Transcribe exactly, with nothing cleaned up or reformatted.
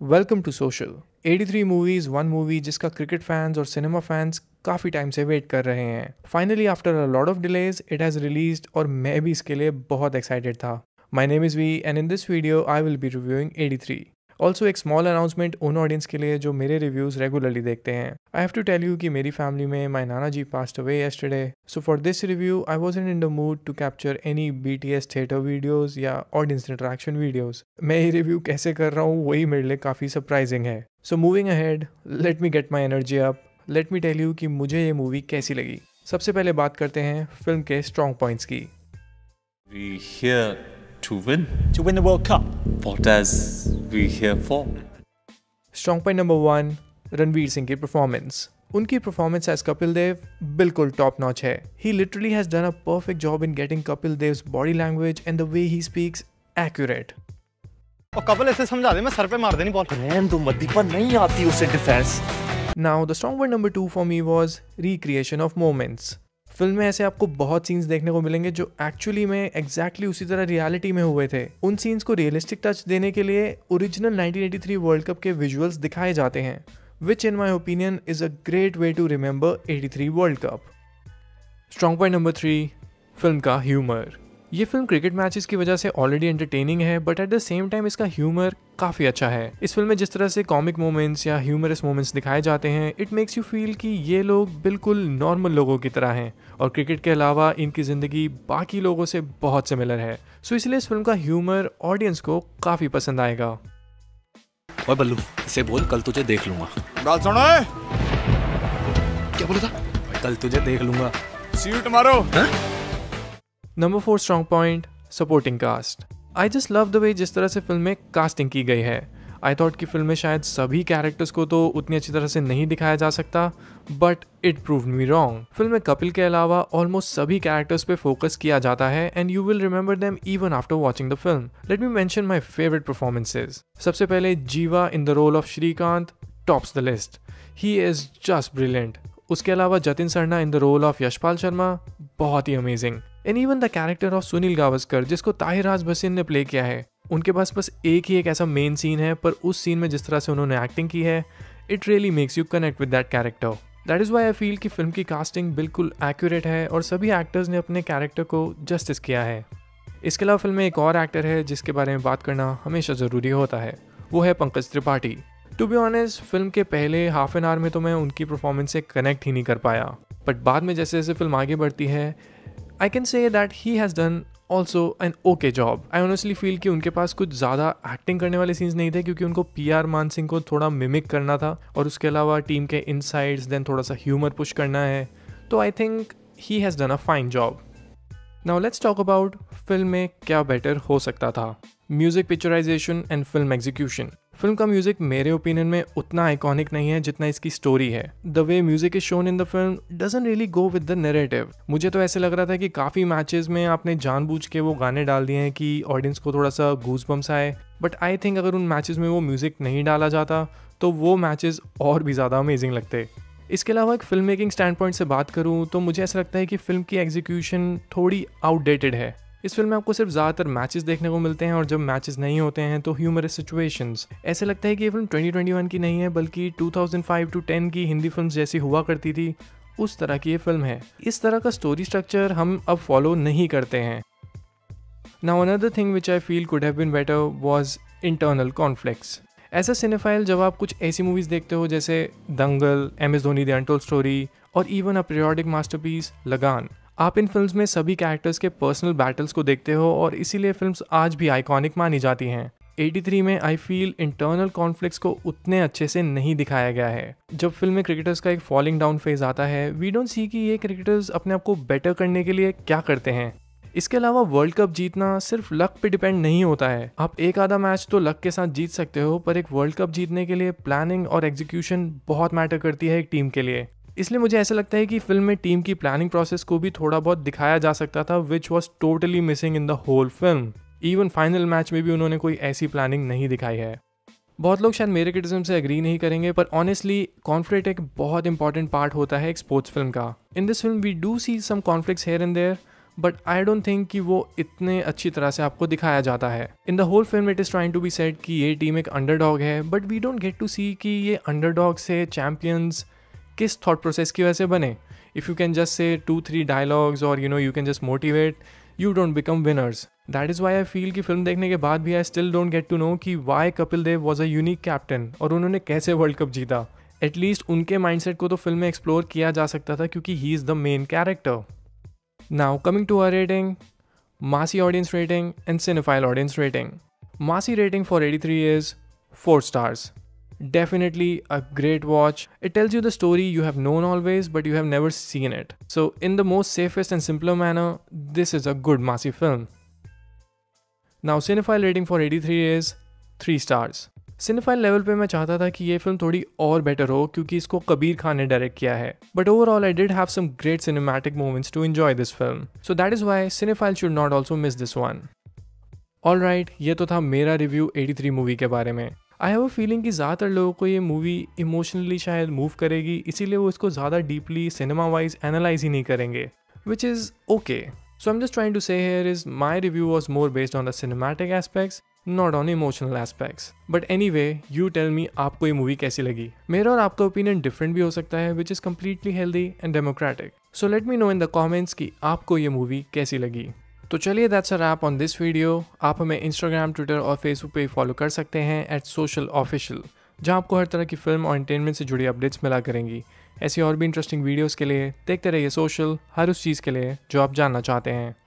Welcome to social. Eighty three movies one movie जिसका cricket fans और cinema fans काफ़ी time से wait कर रहे हैं। Finally after a lot of delays it has released और मैं भी इसके लिए बहुत एक्साइटेड था। My name is V and in this video I will be reviewing eighty three. Also एक स्मॉल अनाउंसमेंट उन ऑडियंस के लिए जो मेरे रिव्यूज़ रेगुलरली देखते हैं। I have to tell you कि मेरी फैमिली में माय नाना जी passed away yesterday, so for this review I wasn't in the mood to capture any BTS theatre videos या ऑडियंस इंटरेक्शन वीडियोस। मैं ये रिव्यू कैसे कर रहा हूँ वही मेरे लिए काफ़ी सरप्राइजिंग है। So moving ahead, let me get my energy up, let me tell you कि मुझे ये मूवी कैसी लगी। सबसे पहले बात करते हैं फिल्म के स्ट्रॉन्ग पॉइंट्स की। We here to win. To win the World Cup. What as we here for? Strong point number one, Ranveer Singh की परफॉर्मेंस। उनकी परफॉर्मेंस एज कपिल देव बिल्कुल टॉप नॉच है। He literally has done a perfect job in getting Kapil Dev's body language and the way he speaks accurate. और कपिल ऐसे समझा दे, मैं sir पे मार देनी बॉल। रहन दो मत, पर नहीं आती उसे defence. Now the strong point number two for me was recreation of moments. Film में ऐसे आपको बहुत सीन्स देखने को मिलेंगे जो एक्चुअली में एग्जैक्टली exactly उसी तरह रियलिटी में हुए थे। उन सीन्स को रियलिस्टिक टच देने के लिए original nineteen eighty three world cup के विजुअल्स दिखाए जाते हैं, which in my opinion is a great way to remember eighty three world cup. Strong point number three, film का ह्यूमर। ये फिल्म क्रिकेट मैचेस की वजह से ऑलरेडी एंटरटेनिंग है, but at the same time इसका ह्यूमर काफ़ी अच्छा है। इस फिल्म में जिस तरह से कॉमिक मोमेंट्स या ह्यूमरस मोमेंट्स दिखाए जाते हैं, इट मेक्स यू फील कि ये लोग बिल्कुल नॉर्मल लोगों की तरह हैं और क्रिकेट के अलावा इनकी ज़िंदगी बाकी लोगों से बहुत सिमिलर है। सो इसलिए इस फिल्म का ह्यूमर ऑडियंस को काफ़ी पसंद आएगा। ओए बल्लू, इसे बोल कल तुझे देख लूंगा। बात सुनो। क्या बोला था? कल तुझे देख लूंगा। सीट मारो। Number four strong point, supporting cast. I just love the way जिस तरह से फिल्म में कास्टिंग की गई है। आई थॉट कि फिल्म में शायद सभी कैरेक्टर्स को तो उतनी अच्छी तरह से नहीं दिखाया जा सकता, but it proved me wrong. Film में कपिल के अलावा ऑलमोस्ट सभी कैरेक्टर्स पे फोकस किया जाता है and you will remember them even after watching the film. Let me mention my favourite performances. सबसे पहले Jiiva in the role of Srikkanth tops the list. He is just brilliant. उसके अलावा Jatin Sarna in the role of Yashpal Sharma बहुत ही amazing. And even the character of Sunil Gavaskar जिसको ताहिर राज भसीन ने play किया है, उनके पास बस एक ही एक ऐसा मेन सीन है, पर उस सीन में जिस तरह से उन्होंने एक्टिंग की है, it really makes you connect with that character. That is why I feel कि फिल्म की कास्टिंग बिल्कुल एक्यूरेट है और सभी एक्टर्स ने अपने कैरेक्टर को जस्टिस किया है। इसके अलावा फिल्म में एक और एक्टर है जिसके बारे में बात करना हमेशा ज़रूरी होता है, वो है Pankaj Tripathi. To be honest, film के पहले हाफ एन आवर में तो मैं उनकी परफॉर्मेंस से कनेक्ट ही नहीं कर पाया, बट बाद में जैसे जैसे फिल्म आगे बढ़ती है, I can say that he has done also an okay job. I honestly feel कि उनके पास कुछ ज़्यादा एक्टिंग करने वाले सीन्स नहीं थे, क्योंकि उनको पी आर मान सिंह को थोड़ा मिमिक करना था और उसके अलावा टीम के इनसाइड्स देन थोड़ा सा ह्यूमर पुश करना है। तो I think he has done a fine job. Now let's talk about film में क्या बेटर हो सकता था। Music, picturisation and film execution. Film का म्यूजिक मेरे ओपिनियन में उतना आइकॉनिक नहीं है जितना इसकी स्टोरी है। The way music is shown in the film doesn't really go with the narrative. मुझे तो ऐसे लग रहा था कि काफ़ी मैचेस में आपने जानबूझ के वो गाने डाल दिए हैं कि ऑडियंस को थोड़ा सा गूज बम्स आए, बट आई थिंक अगर उन मैचेस में वो म्यूजिक नहीं डाला जाता तो वो मैचेस और भी ज़्यादा अमेजिंग लगते। इसके अलावा एक फिल्म मेकिंग स्टैंड पॉइंट से बात करूँ तो मुझे ऐसा लगता है कि फिल्म की एग्जीक्यूशन थोड़ी आउटडेटेड है। इस फिल्म में आपको सिर्फ ज़्यादातर मैचेस देखने को मिलते हैं और जब मैचेस नहीं होते हैं तो ह्यूमरस सिचुएशंस। ऐसे लगता है कि ये फिल्म ट्वेंटी ट्वेंटी वन की नहीं है, बल्कि two thousand five to ten की हिंदी फिल्म जैसी हुआ करती थी, उस तरह की ये फिल्म है। इस तरह का स्टोरी स्ट्रक्चर हम अब फॉलो नहीं करते हैं। Now another thing which I feel could have been better was internal conflicts. As a cinephile जब आप कुछ ऐसी मूवीज़ देखते हो जैसे Dangal, M S Dhoni the untold story और even a periodic masterpiece Lagaan, आप इन फिल्म्स में सभी कैरेक्टर्स के पर्सनल बैटल्स को देखते हो और इसीलिए फिल्म्स आज भी आइकॉनिक मानी जाती हैं। एटी थ्री में आई फील इंटरनल कॉन्फ्लिक्ट्स को उतने अच्छे से नहीं दिखाया गया है। जब फिल्म में क्रिकेटर्स का एक फॉलिंग डाउन फेज आता है, वी डोंट सी कि ये क्रिकेटर्स अपने आप को बेटर करने के लिए क्या करते हैं। इसके अलावा वर्ल्ड कप जीतना सिर्फ लक पे डिपेंड नहीं होता है। आप एक आधा मैच तो लक के साथ जीत सकते हो, पर एक वर्ल्ड कप जीतने के लिए प्लानिंग और एग्जीक्यूशन बहुत मैटर करती है एक टीम के लिए। इसलिए मुझे ऐसा लगता है कि फिल्म में टीम की प्लानिंग प्रोसेस को भी थोड़ा बहुत दिखाया जा सकता था, which was totally missing in the whole film. Even final match में भी उन्होंने कोई ऐसी प्लानिंग नहीं दिखाई है। बहुत लोग शायद मेरे क्रिटिसिज्म से एग्री नहीं करेंगे, पर ऑनेस्टली कॉन्फ्लिक्ट एक बहुत इंपॉर्टेंट पार्ट होता है एक स्पोर्ट्स फिल्म का। In this film we do see some conflicts here and there, but I don't think कि वो इतने अच्छी तरह से आपको दिखाया जाता है। In the whole film it is trying to be said कि ये टीम एक अंडरडॉग है, but we don't get to see कि ये अंडरडॉग से चैम्पियंस किस थॉट प्रोसेस की वजह से बने। If you can just say two three dialogues और you know you can just motivate, you don't become winners. That is why I feel कि फिल्म देखने के बाद भी I still don't get to know कि why Kapil Dev was a unique captain और उन्होंने कैसे वर्ल्ड कप जीता। एटलीस्ट उनके माइंडसेट को तो फिल्म में एक्सप्लोर किया जा सकता था क्योंकि he is the main character. Now coming to our rating, massy audience rating and cinephile audience rating. Massy rating for eighty-three is four stars. Definitely a great watch. It tells you the story you have known always, but you have never seen it. So in the most safest and simpler manner, this is a good Masi film. Now Cinephile rating for eighty-three is three stars. Cinephile level पे मैं चाहता था कि ये film थोड़ी और better हो क्योंकि इसको कबीर खान ने डायरेक्ट किया है, but overall I did have some great cinematic moments to enjoy this film, so that is why Cinephile should not also miss this one. Alright, ये तो था मेरा रिव्यू eighty-three मूवी के बारे में। आई हैव अ फीलिंग कि ज़्यादातर लोगों को ये मूवी इमोशनली शायद मूव करेगी, इसीलिए वो इसको ज़्यादा डीपली सिनेमा वाइज एनालाइज ही नहीं करेंगे, which is okay. So I am just trying to say here is my review was more based on the cinematic aspects, not on emotional aspects. But anyway, you tell me आपको ये movie कैसी लगी। मेरा और आपका opinion different भी हो सकता है, which is completely healthy and democratic. So let me know in the comments कि आपको ये मूवी कैसी लगी। तो चलिए that's a wrap on this video. आप हमें इंस्टाग्राम, ट्विटर और फेसबुक पे फॉलो कर सकते हैं एट सोशल ऑफिशियल, जहाँ आपको हर तरह की फिल्म और एंटरटेनमेंट से जुड़ी अपडेट्स मिला करेंगी। ऐसी और भी इंटरेस्टिंग वीडियोस के लिए देखते रहिए सोशल, हर उस चीज़ के लिए जो आप जानना चाहते हैं।